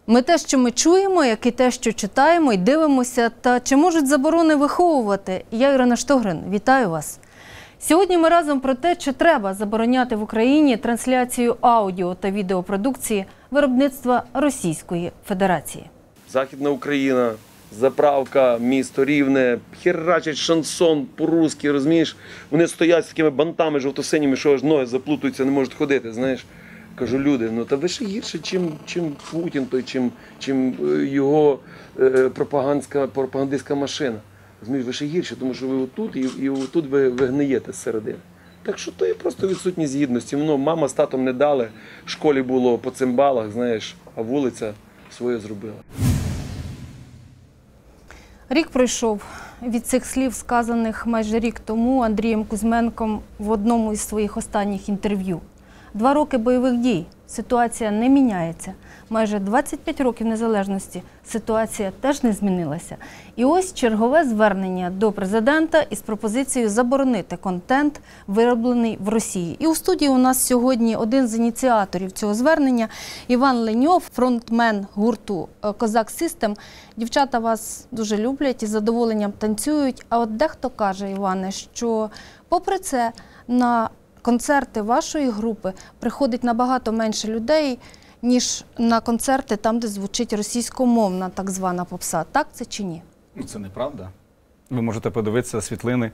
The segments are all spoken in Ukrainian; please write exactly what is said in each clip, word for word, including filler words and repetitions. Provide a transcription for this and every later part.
Ми те, що ми чуємо, як і те, що читаємо і дивимося, та чи можуть заборони виховувати? Я Ірина Штогрин, вітаю вас. Сьогодні ми разом про те, чи треба забороняти в Україні трансляцію аудіо та відеопродукції виробництва Російської Федерації. Західна Україна, заправка, місто Рівне, херачать шансон по-русски, розумієш? Вони стоять з такими бантами жовто-синіми, що аж ноги заплутуються, не можуть ходити, знаєш. Кажу, люди, ну та ви ще гірше, чим, чим Путін, той, чим, чим його е, пропагандистська, пропагандистська машина. Розумієш, ви ще гірше, тому що ви отут і, і отут ви, ви гниєте зсередини. Так що то є просто відсутність гідності. Ну, мама з татом не дали, в школі було по цимбалах, знаєш, а вулиця своє зробила. Рік пройшов від цих слів, сказаних майже рік тому Андрієм Кузьменком в одному із своїх останніх інтерв'ю. Два роки бойових дій, ситуація не міняється. Майже двадцять п'ять років незалежності, ситуація теж не змінилася. І ось чергове звернення до президента із пропозицією заборонити контент, вироблений в Росії. І у студії у нас сьогодні один з ініціаторів цього звернення – Іван Леньов, фронтмен гурту «Козак Систем». Дівчата вас дуже люблять і з задоволенням танцюють. А от дехто каже, Іване, що попри це на концерти вашої групи приходить набагато менше людей, ніж на концерти там, де звучить російськомовна так звана попса. Так це чи ні? Ну, це неправда. Ви можете подивитися світлини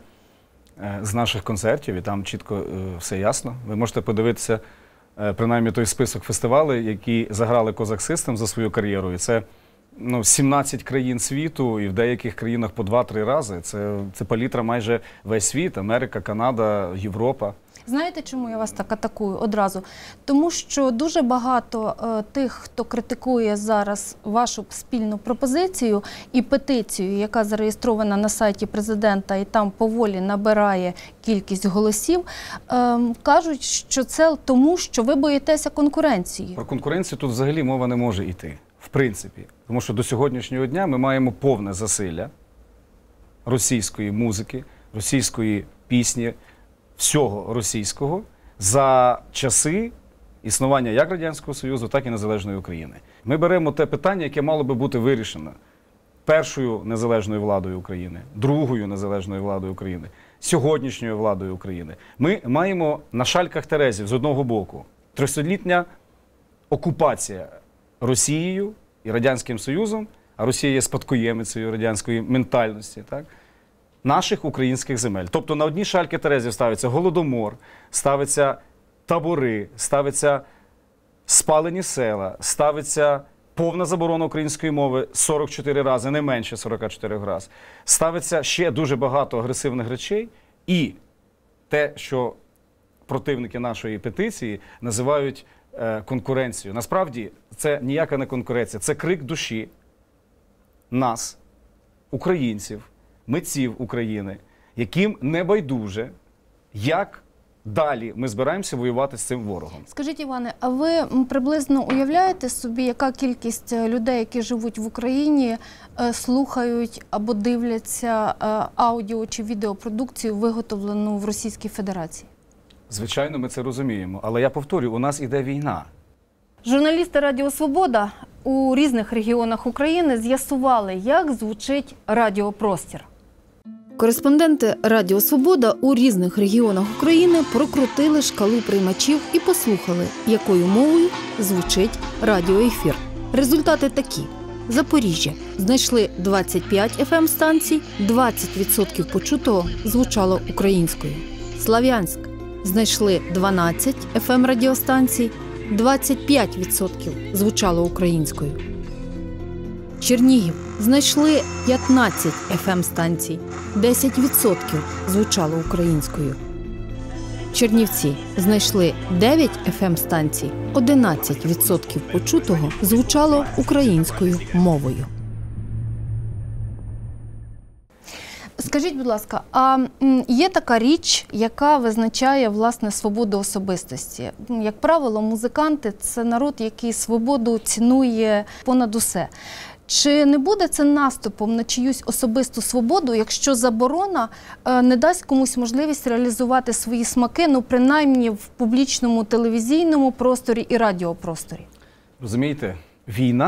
з наших концертів, і там чітко все ясно. Ви можете подивитися, принаймні, той список фестивалів, які заграли «Козак Систем» за свою кар'єру. І це ну, сімнадцять країн світу, і в деяких країнах по два-три рази. Це, це палітра майже весь світ – Америка, Канада, Європа. Знаєте, чому я вас так атакую одразу? Тому що дуже багато е, тих, хто критикує зараз вашу спільну пропозицію і петицію, яка зареєстрована на сайті президента і там поволі набирає кількість голосів, е, кажуть, що це тому, що ви боїтеся конкуренції. Про конкуренцію тут взагалі мова не може йти, в принципі. Тому що до сьогоднішнього дня ми маємо повне засилля російської музики, російської пісні, всього російського за часи існування як Радянського Союзу, так і Незалежної України. Ми беремо те питання, яке мало би бути вирішено першою незалежною владою України, другою незалежною владою України, сьогоднішньою владою України. Ми маємо на шальках терезів з одного боку трьохсотлітня окупація Росією і Радянським Союзом, а Росія є спадкоємицею радянської ментальності, так? Наших українських земель. Тобто на одній шальки терезів ставиться голодомор, ставиться табори, ставиться спалені села, ставиться повна заборона української мови сорок чотири рази, не менше сорок чотири рази. Ставиться ще дуже багато агресивних речей і те, що противники нашої петиції називають е, конкуренцією. Насправді це ніяка не конкуренція, це крик душі нас, українців, митців України, яким не байдуже, як далі ми збираємося воювати з цим ворогом. Скажіть, Іване, а ви приблизно уявляєте собі, яка кількість людей, які живуть в Україні, слухають або дивляться аудіо- чи відеопродукцію, виготовлену в Російській Федерації? Звичайно, ми це розуміємо, але я повторюю, у нас іде війна. Журналісти Радіо Свобода у різних регіонах України з'ясували, як звучить радіопростір. Кореспонденти Радіо Свобода у різних регіонах України прокрутили шкалу приймачів і послухали, якою мовою звучить радіоефір. Результати такі. Запоріжжя. Знайшли двадцять п'ять еф ем-станцій, двадцять відсотків почутого звучало українською. Слов'янськ. Знайшли дванадцять еф ем-радіостанцій, двадцять п'ять відсотків звучало українською. Чернігів. Знайшли п'ятнадцять еф ем-станцій, десять відсотків звучало українською. Чернівці. Знайшли дев'ять еф ем-станцій, одинадцять відсотків почутого звучало українською мовою. Скажіть, будь ласка, а є така річ, яка визначає, власне, свободу особистості? Як правило, музиканти – це народ, який свободу цінує понад усе. Чи не буде це наступом на чиюсь особисту свободу, якщо заборона не дасть комусь можливість реалізувати свої смаки, ну, принаймні в публічному телевізійному просторі і радіопросторі? Розумієте, війна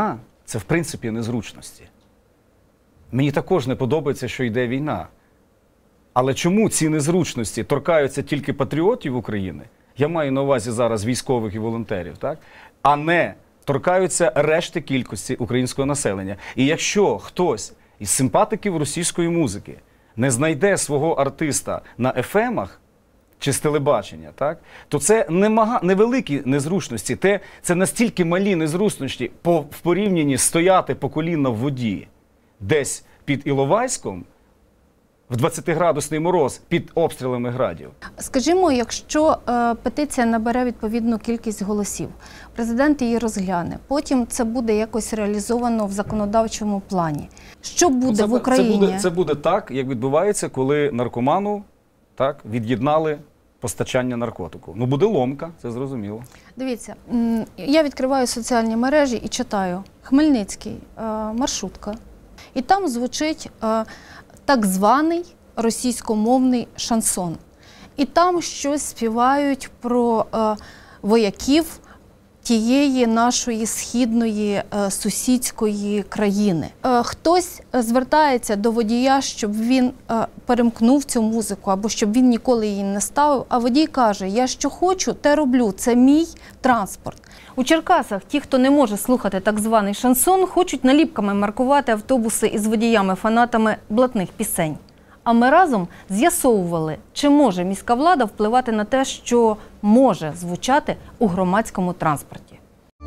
це в принципі незручності. Мені також не подобається, що йде війна. Але чому ці незручності торкаються тільки патріотів України? Я маю на увазі зараз військових і волонтерів, так? А не торкаються решти кількості українського населення. І якщо хтось із симпатиків російської музики не знайде свого артиста на еф емах чи з телебачення, так, то це немага, невеликі незручності, те, це настільки малі незручності по, в порівнянні стояти по коліна в воді десь під Іловайськом, в двадцятиградусний мороз під обстрілами градів. Скажімо, якщо е, петиція набере відповідну кількість голосів, президент її розгляне, потім це буде якось реалізовано в законодавчому плані. Що буде це, в Україні? Це буде, це буде так, як відбувається, коли наркоману так, від'єднали постачання наркотику. Ну, буде ломка, це зрозуміло. Дивіться, я відкриваю соціальні мережі і читаю Хмельницький, е, маршрутка. І там звучить е, так званий російськомовний шансон. І там щось співають про е, вояків тієї нашої східної е, сусідської країни. Е, хтось звертається до водія, щоб він е, перемкнув цю музику, або щоб він ніколи її не ставив, а водій каже, я що хочу, те роблю, це мій транспорт. У Черкасах ті, хто не може слухати так званий шансон, хочуть наліпками маркувати автобуси із водіями-фанатами блатних пісень. А ми разом з'ясовували, чи може міська влада впливати на те, що може звучати у громадському транспорті.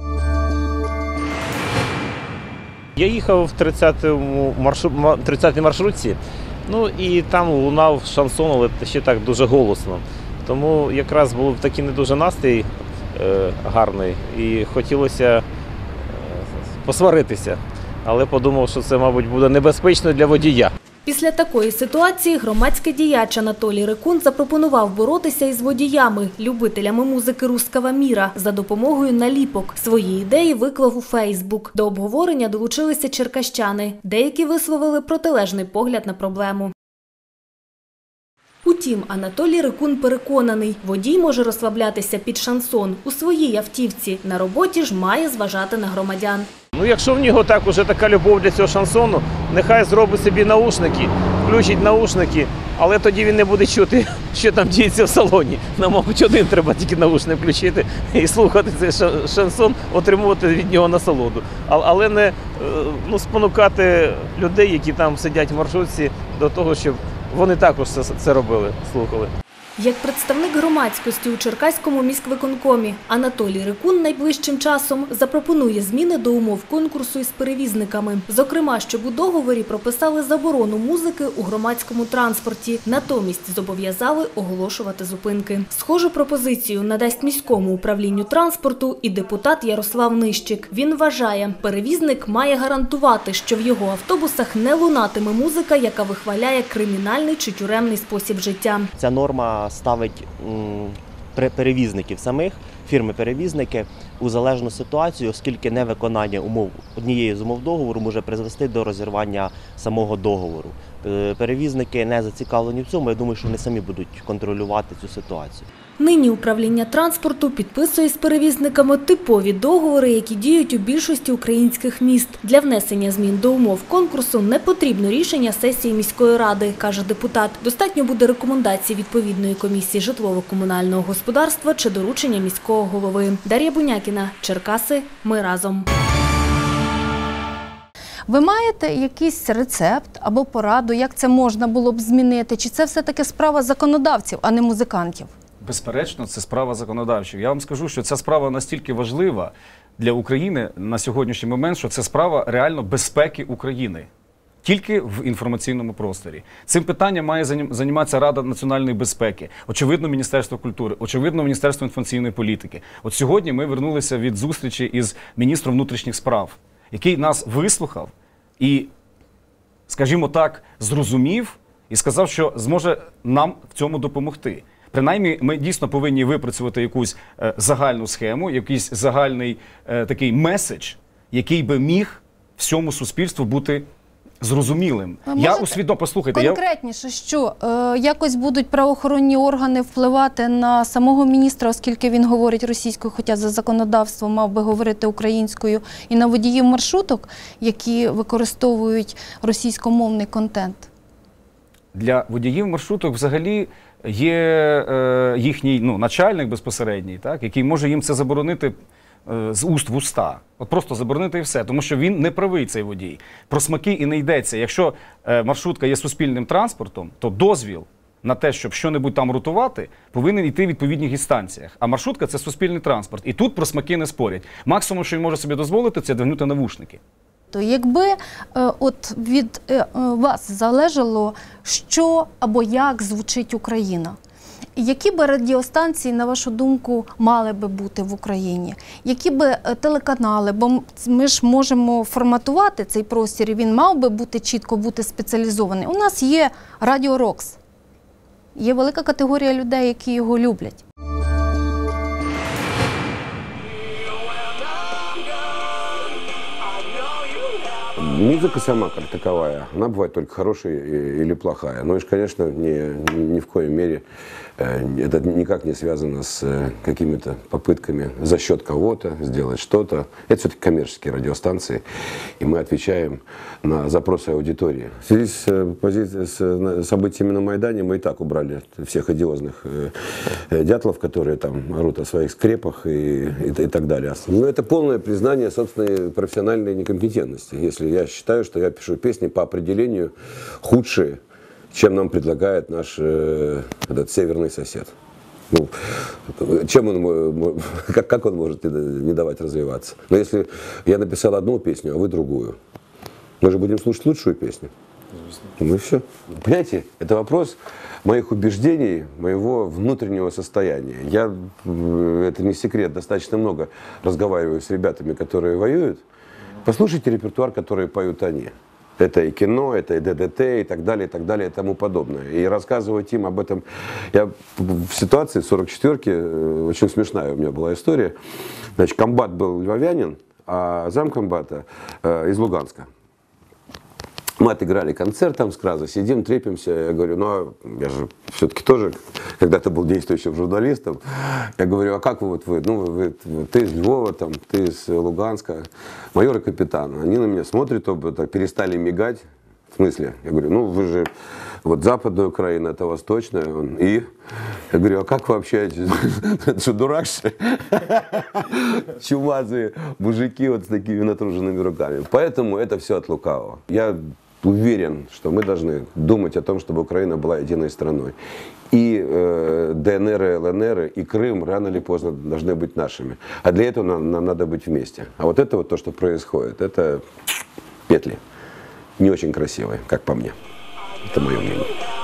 Я їхав в тридцятому маршру... тридцятій маршрутці, ну і там лунав шансон, але ще так дуже голосно. Тому якраз був такий не дуже настрій е, гарний і хотілося е, посваритися. Але подумав, що це, мабуть, буде небезпечно для водія. Після такої ситуації громадський діяч Анатолій Рикун запропонував боротися із водіями, любителями музики «Русского міра» за допомогою наліпок. Свої ідеї виклав у Фейсбук. До обговорення долучилися черкащани. Деякі висловили протилежний погляд на проблему. Утім, Анатолій Рикун переконаний, водій може розслаблятися під шансон у своїй автівці. На роботі ж має зважати на громадян. Ну, якщо в нього так уже така любов для цього шансону, нехай зробить собі наушники, включить наушники, але тоді він не буде чути, що там діється в салоні. Нам, мабуть, один треба тільки наушник включити і слухати цей шансон, отримувати від нього насолоду. Але не ну, спонукати людей, які там сидять в маршрутці, до того, щоб вони також це, це робили, слухали. Як представник громадськості у Черкаському міськвиконкомі, Анатолій Рикун найближчим часом запропонує зміни до умов конкурсу із перевізниками. Зокрема, щоб у договорі прописали заборону музики у громадському транспорті. Натомість зобов'язали оголошувати зупинки. Схожу пропозицію надасть міському управлінню транспорту і депутат Ярослав Нищик. Він вважає, перевізник має гарантувати, що в його автобусах не лунатиме музика, яка вихваляє кримінальний чи тюремний спосіб життя. Ця норма ставить перевізників самих, фірми-перевізники, у залежну ситуацію, оскільки невиконання умов однієї з умов договору може призвести до розірвання самого договору. Перевізники не зацікавлені в цьому, я думаю, що вони самі будуть контролювати цю ситуацію. Нині управління транспорту підписує з перевізниками типові договори, які діють у більшості українських міст. Для внесення змін до умов конкурсу не потрібно рішення сесії міської ради, каже депутат. Достатньо буде рекомендацій відповідної комісії житлово-комунального господарства чи доручення міського голови. Дар'я Бунякіна, Черкаси. Ми разом. Ви маєте якийсь рецепт або пораду, як це можна було б змінити? Чи це все-таки справа законодавців, а не музикантів? Безперечно, це справа законодавчих. Я вам скажу, що ця справа настільки важлива для України на сьогоднішній момент, що це справа реально безпеки України. Тільки в інформаційному просторі. Цим питанням має займатися Рада національної безпеки, очевидно, Міністерство культури, очевидно, Міністерство інформаційної політики. От сьогодні ми вернулися від зустрічі із міністром внутрішніх справ, який нас вислухав і, скажімо так, зрозумів і сказав, що зможе нам в цьому допомогти. Принаймні, ми дійсно повинні випрацювати якусь е, загальну схему, якийсь загальний е, такий меседж, який би міг всьому суспільству бути зрозумілим. Ви Я можете усвідомив, послухайте, я... конкретніше, що е, якось будуть правоохоронні органи впливати на самого міністра, оскільки він говорить російською, хоча за законодавством мав би говорити українською, і на водіїв маршруток, які використовують російськомовний контент? Для водіїв маршруток взагалі є е, їхній ну, начальник безпосередній, так, який може їм це заборонити е, з уст в уста. От просто заборонити і все, тому що він не правий, цей водій. Про смаки і не йдеться. Якщо е, маршрутка є суспільним транспортом, то дозвіл на те, щоб що-небудь там рутувати, повинен йти в відповідних інстанціях. А маршрутка – це суспільний транспорт. І тут про смаки не спорять. Максимум, що він може собі дозволити, це вдягнути навушники. То якби е, от від е, вас залежало, що або як звучить Україна, які би радіостанції, на вашу думку, мали би бути в Україні? Які би е, телеканали, бо ми ж можемо форматувати цей простір, і він мав би бути чітко бути спеціалізований. У нас є Радіо Рокс, є велика категорія людей, які його люблять. Музыка сама как таковая, она бывает только хорошая или плохая. Но, конечно, ни, ни в коей мере это никак не связано с какими-то попытками за счет кого-то сделать что-то. Это все-таки коммерческие радиостанции, и мы отвечаем на запросы аудитории. В связи с, пози- с событиями на Майдане мы и так убрали всех одиозных дятлов, которые там орут о своих скрепах и, и, и так далее. Но это полное признание собственной профессиональной некомпетентности, если я считаю, что я пишу песни по определению худшие, чем нам предлагает наш э, этот северный сосед. Ну, чем он, как, как он может не давать развиваться? Но если я написал одну песню, а вы другую, мы же будем слушать лучшую песню. Ну и все. Понимаете, это вопрос моих убеждений, моего внутреннего состояния. Я, это не секрет, достаточно много разговариваю с ребятами, которые воюют. Послушайте репертуар, который поют они. Это и кино, это и ДДТ, и так далее, и так далее, и тому подобное. И рассказывать им об этом... Я в ситуации сорок четвёрки, очень смешная у меня была история. Значит, комбат был львовянин, а замкомбата э, из Луганска. Мы отыграли концерт там с Краза, сидим, трепимся. Я говорю, ну, а я же все-таки тоже когда-то был действующим журналистом. Я говорю, а как вы, вот вы, ну, вы, ты из Львова, там, ты из Луганска, майор и капитан. Они на меня смотрят, оба так перестали мигать. В смысле? Я говорю, ну, вы же, вот западная Украина, это восточная. Он, и? Я говорю, а как вы общаетесь? Это что, дурак, что ли? Чумазые мужики вот с такими натруженными руками. Поэтому это все от лукавого. Я уверен, что мы должны думать о том, чтобы Украина была единой страной. И э, ДНР, и ЛНР, и Крым рано или поздно должны быть нашими. А для этого нам, нам надо быть вместе. А вот это вот то, что происходит, это петли. Не очень красивые, как по мне. Это мое мнение.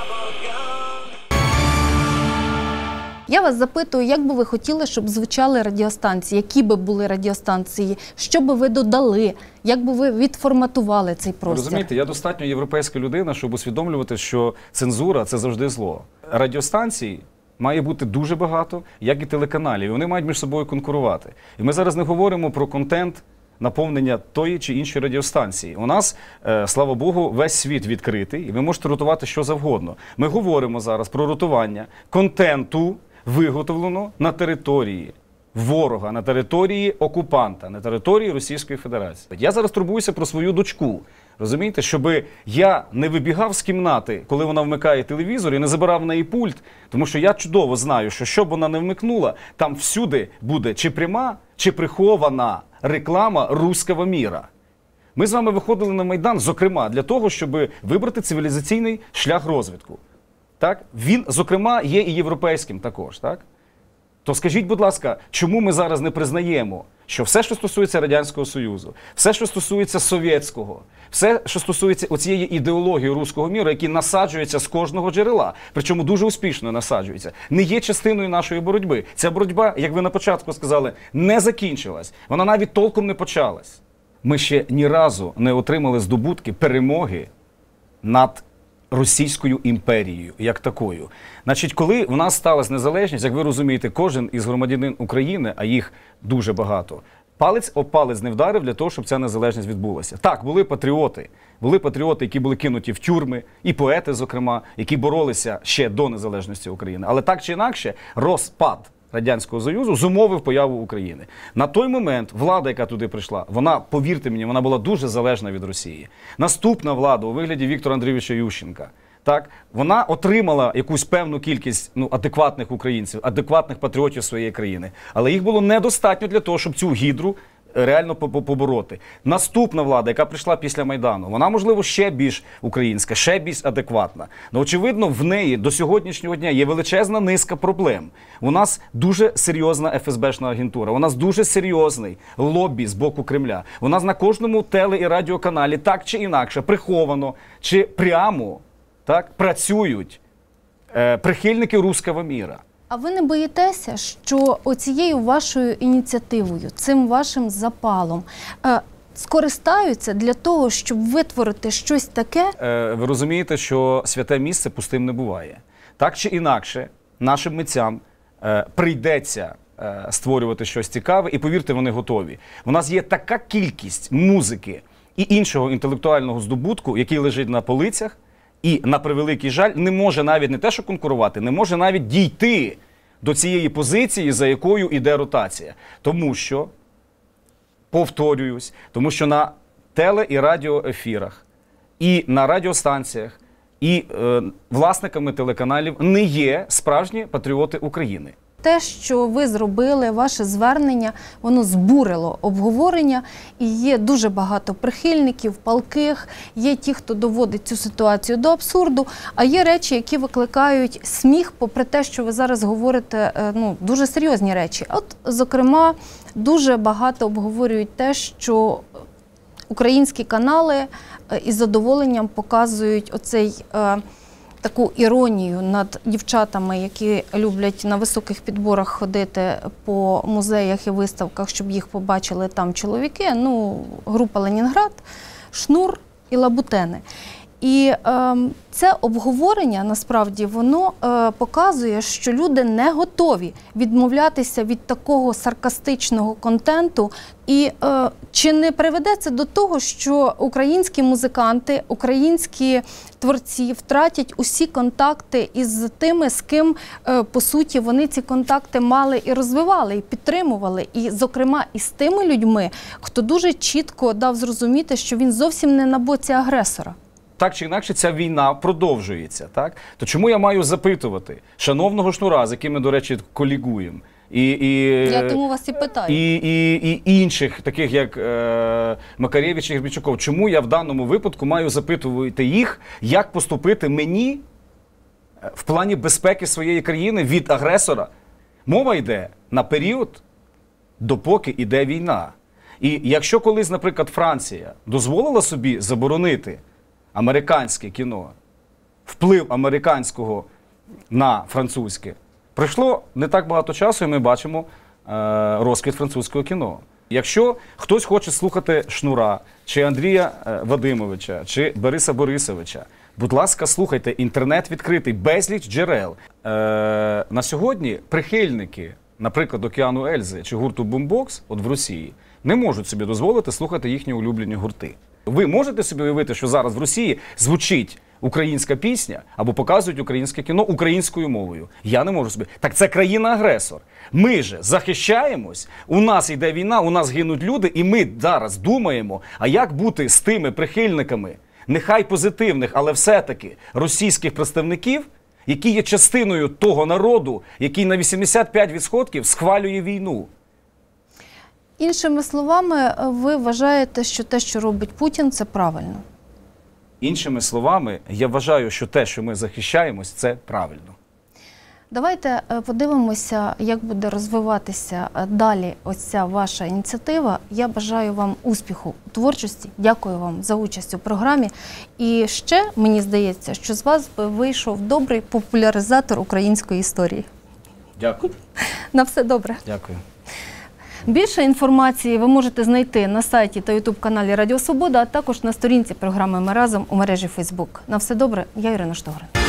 Я вас запитую, як би ви хотіли, щоб звучали радіостанції, які би були радіостанції, що би ви додали, як би ви відформатували цей простір? Розумієте, я достатньо європейська людина, щоб усвідомлювати, що цензура – це завжди зло. Радіостанцій має бути дуже багато, як і телеканалів, і вони мають між собою конкурувати. І ми зараз не говоримо про контент, наповнення тої чи іншої радіостанції. У нас, е, слава Богу, весь світ відкритий, і ви можете ротувати що завгодно. Ми говоримо зараз про ротування контенту, виготовлено на території ворога, на території окупанта, на території Російської Федерації. Я зараз турбуюся про свою дочку. Розумієте, щоб я не вибігав з кімнати, коли вона вмикає телевізор, і не забирав в неї пульт, тому що я чудово знаю, що щоб вона не вмикнула, там всюди буде чи пряма, чи прихована реклама руського міра. Ми з вами виходили на Майдан, зокрема, для того, щоб вибрати цивілізаційний шлях розвитку. Так? Він, зокрема, є і європейським також. Так? То скажіть, будь ласка, чому ми зараз не признаємо, що все, що стосується Радянського Союзу, все, що стосується совєтського, все, що стосується оцієї ідеології руського міру, які насаджуються з кожного джерела, причому дуже успішно насаджуються, не є частиною нашої боротьби. Ця боротьба, як ви на початку сказали, не закінчилась. Вона навіть толком не почалась. Ми ще ні разу не отримали здобутки перемоги над Російською імперією, як такою. Значить, коли в нас сталася незалежність, як ви розумієте, кожен із громадянин України, а їх дуже багато, палець об палець не вдарив для того, щоб ця незалежність відбулася. Так, були патріоти, Були патріоти, які були кинуті в тюрми, і поети, зокрема, які боролися ще до незалежності України. Але так чи інакше, розпад Радянського Союзу зумовив появу України. На той момент влада, яка туди прийшла, вона, повірте мені, вона була дуже залежна від Росії. Наступна влада у вигляді Віктора Андрійовича Ющенка, так, вона отримала якусь певну кількість ну, адекватних українців, адекватних патріотів своєї країни. Але їх було недостатньо для того, щоб цю гідру реально побороти. Наступна влада, яка прийшла після Майдану, вона, можливо, ще більш українська, ще більш адекватна. Но, очевидно, в неї до сьогоднішнього дня є величезна низка проблем. У нас дуже серйозна еф ес бешна агентура, у нас дуже серйозний лобі з боку Кремля. У нас на кожному теле- і радіоканалі так чи інакше, приховано чи прямо так, працюють е, прихильники руського міра. А ви не боїтеся, що оцією вашою ініціативою, цим вашим запалом е, скористаються для того, щоб витворити щось таке? Е, ви розумієте, що святе місце пустим не буває. Так чи інакше, нашим митцям е, прийдеться е, створювати щось цікаве, і повірте, вони готові. У нас є така кількість музики і іншого інтелектуального здобутку, який лежить на полицях, і, на превеликий жаль, не може навіть не те, що конкурувати, не може навіть дійти до цієї позиції, за якою йде ротація. Тому що, повторююсь, тому що на теле- і радіоефірах, і на радіостанціях, і е, власниками телеканалів не є справжні патріоти України. Те, що ви зробили, ваше звернення, воно збурило обговорення, і є дуже багато прихильників, палких, є ті, хто доводить цю ситуацію до абсурду, а є речі, які викликають сміх, попри те, що ви зараз говорите, ну, дуже серйозні речі. От, зокрема, дуже багато обговорюють те, що українські канали із задоволенням показують оцей таку іронію над дівчатами, які люблять на високих підборах ходити по музеях і виставках, щоб їх побачили там чоловіки. Ну, група «Ленінград», «Шнур» і «Лабутени». І е, це обговорення, насправді, воно е, показує, що люди не готові відмовлятися від такого саркастичного контенту. І е, чи не приведе це до того, що українські музиканти, українські творці втратять усі контакти із тими, з ким, е, по суті, вони ці контакти мали і розвивали, і підтримували. І, зокрема, і з тими людьми, хто дуже чітко дав зрозуміти, що він зовсім не на боці агресора. Так чи інакше, ця війна продовжується, так? То чому я маю запитувати шановного Шнура, з яким ми, до речі, колігуємо, і, і, я тому вас і питаю. І, і, і інших, таких як е, Макаревич і Гербічуков, чому я в даному випадку маю запитувати їх, як поступити мені в плані безпеки своєї країни від агресора? Мова йде на період, допоки йде війна. І якщо колись, наприклад, Франція дозволила собі заборонити американське кіно, вплив американського на французьке, пройшло не так багато часу, і ми бачимо е, розквіт французького кіно. Якщо хтось хоче слухати Шнура, чи Андрія е, Вадимовича, чи Бориса Борисовича, будь ласка, слухайте, інтернет відкритий, безліч джерел. Е, на сьогодні прихильники, наприклад, Океану Ельзи чи гурту Бумбокс, от в Росії, не можуть собі дозволити слухати їхні улюблені гурти. Ви можете собі уявити, що зараз в Росії звучить українська пісня або показують українське кіно українською мовою? Я не можу собі. Так це країна-агресор. Ми же захищаємось, у нас йде війна, у нас гинуть люди, і ми зараз думаємо, а як бути з тими прихильниками, нехай позитивних, але все-таки російських представників, які є частиною того народу, який на вісімдесят п'ять відсотків схвалює війну. Іншими словами, ви вважаєте, що те, що робить Путін, це правильно? Іншими словами, я вважаю, що те, що ми захищаємось, це правильно. Давайте подивимося, як буде розвиватися далі ось ця ваша ініціатива. Я бажаю вам успіху у творчості. Дякую вам за участь у програмі. І ще, мені здається, що з вас би вийшов добрий популяризатор української історії. Дякую. На все добре. Дякую. Більше інформації ви можете знайти на сайті та ютуб-каналі Радіо Свобода, а також на сторінці програми «Ми разом» у мережі Фейсбук. На все добре, я Ірина Штогрин.